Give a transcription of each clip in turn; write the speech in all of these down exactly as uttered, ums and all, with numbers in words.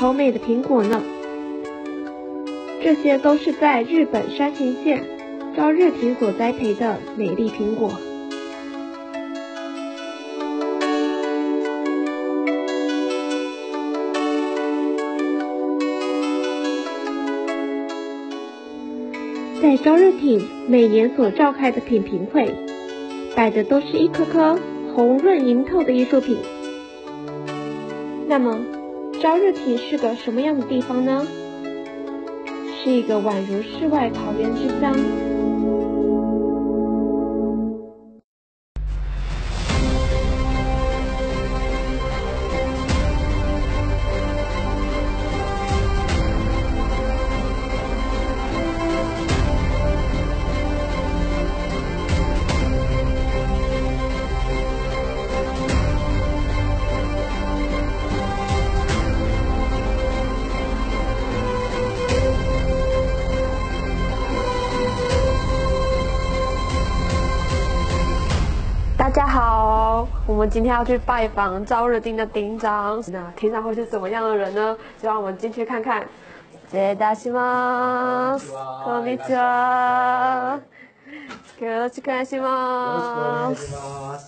超美的苹果呢。这些都是在日本山形县朝日町所栽培的美丽苹果。在朝日町每年所召开的品评会，摆的都是一颗颗红润莹透的艺术品。那么，朝日町是个什么样的地方呢？是一个宛如世外桃源之乡。大家好，我们今天要去拜访朝日町的町长。那町长会是怎么样的人呢？就让我们进去看看。失礼いたします。こんにちは。よろしくお願いします。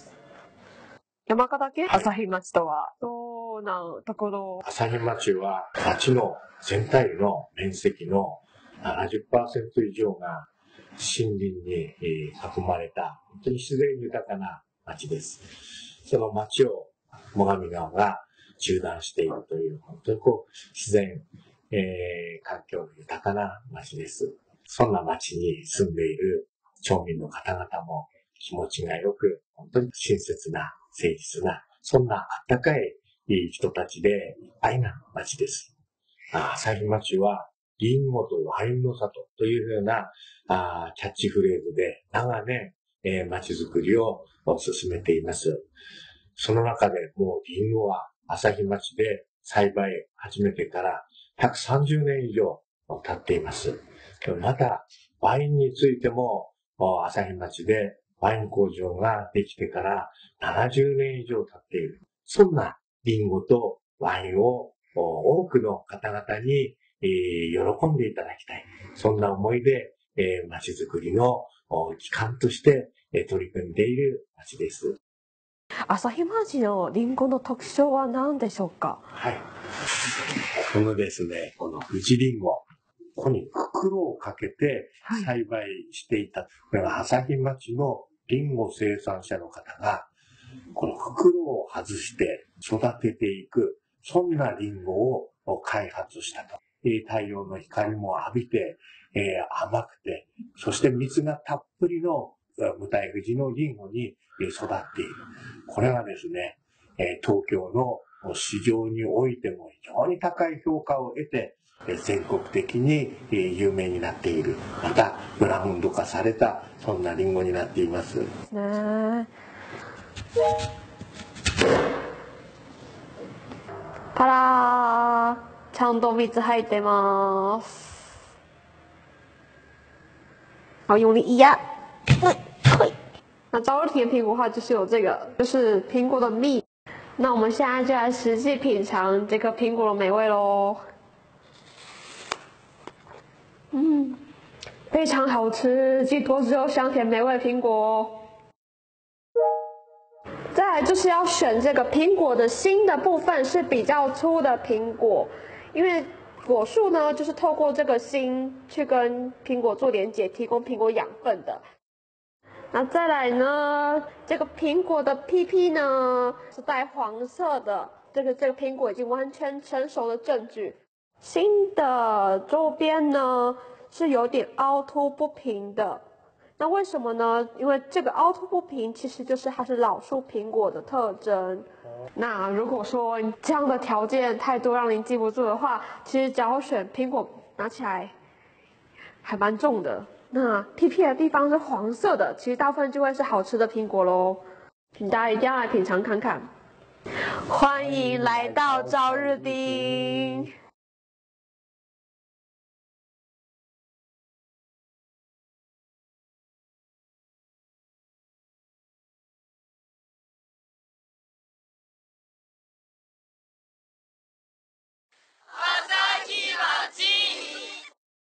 山形県朝日町とはどうなところ？ 朝日町は町の全体の面積の ななじゅっパーセント 以上が森林に囲まれた本当に自然豊かな町です。その町を最上川が縦断しているという本当にこう自然、えー、環境の豊かな町です。そんな町に住んでいる町民の方々も気持ちがよく本当に親切な誠実なそんなあったかい人たちでいっぱいな町です。朝日町はリンゴとワインの里というふうなあキャッチフレーズで長年、えー、町づくりを進めています。その中でもうリンゴは朝日町で栽培始めてからひゃくさんじゅうねん以上経っています。またワインについても朝日町でワイン工場ができてからななじゅうねん以上経っている。そんなリンゴとワインを多くの方々に喜んでいただきたい。そんな思いで町づくりの機関として取り組んでいる町です。 朝日町のリンゴの特徴は何でしょうか？ はい。このですね、この富士リンゴ。ここに袋をかけて栽培していた。はい、これは朝日町のリンゴ生産者の方が、この袋を外して育てていく、そんなリンゴを開発したと。太陽の光も浴びて、えー、甘くて、そして蜜がたっぷりの無袋富士のリンゴに育っている。これがですね、東京の市場においても非常に高い評価を得て、全国的に有名になっている。また、ブランド化された、そんなリンゴになっています。 ね、パラー。ちゃんと蜜入ってます。好，用力一压，那朝日町的苹果的话，就是有这个，就是苹果的蜜。那我们现在就来实际品尝这颗苹果的美味喽。嗯，非常好吃，既多汁又香甜美味的苹果哦。再来就是要选这个苹果的芯的部分是比较粗的苹果。因为果树呢，就是透过这个芯去跟苹果做连结，提供苹果养分的。那再来呢，这个苹果的屁屁呢是带黄色的，这个这个苹果已经完全成熟的证据。芯的周边呢是有点凹凸不平的。那为什么呢？因为这个凹凸不平其实就是它是老树苹果的特征。那如果说这样的条件太多让您记不住的话，其实只要选苹果拿起来还蛮重的。那屁屁的地方是黄色的，其实大部分就会是好吃的苹果咯。请大家一定要来品尝看看。欢迎来到朝日町。